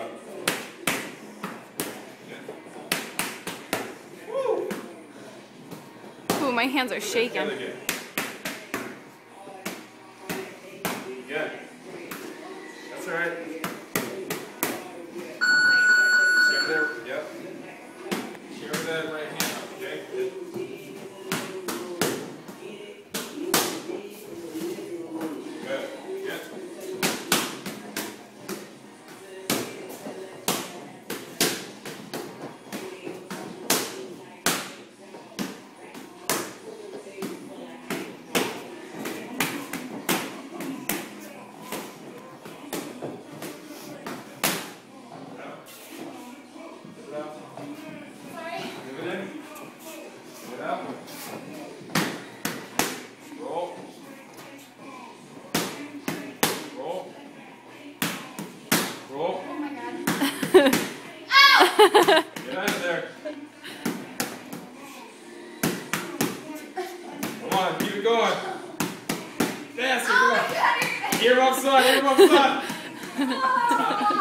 Ooh, my hands are shaking. Good. That's all right. Check there. Yep. Share that right hand up, okay? Good. Good. Good. Roll. Roll. Roll. Oh my god. Get out of there. Come on, keep it going. Faster, come on. Ear up side, ear up side.